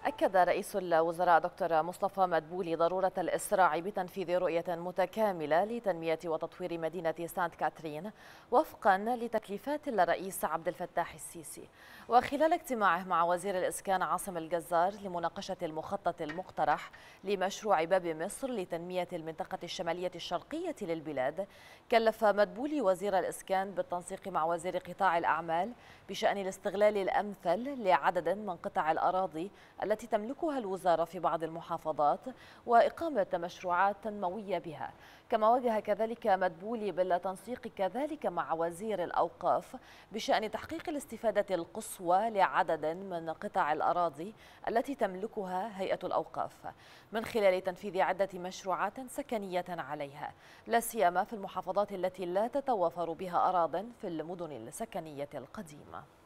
أكد رئيس الوزراء دكتور مصطفى مدبولي ضرورة الإسراع بتنفيذ رؤية متكاملة لتنمية وتطوير مدينة سانت كاترين وفقا لتكليفات الرئيس عبد الفتاح السيسي. وخلال اجتماعه مع وزير الإسكان عاصم الجزار لمناقشة المخطط المقترح لمشروع باب مصر لتنمية المنطقة الشمالية الشرقية للبلاد، كلف مدبولي وزير الإسكان بالتنسيق مع وزير قطاع الأعمال بشأن الاستغلال الأمثل لعدد من قطع الأراضي التي تملكها الوزارة في بعض المحافظات وإقامة مشروعات تنموية بها. كما وجه كذلك مدبولي بالتنسيق كذلك مع وزير الأوقاف بشأن تحقيق الاستفادة القصوى لعدد من قطع الأراضي التي تملكها هيئة الأوقاف من خلال تنفيذ عدة مشروعات سكنية عليها، لا سيما في المحافظات التي لا تتوافر بها أراضٍ في المدن السكنية القديمة.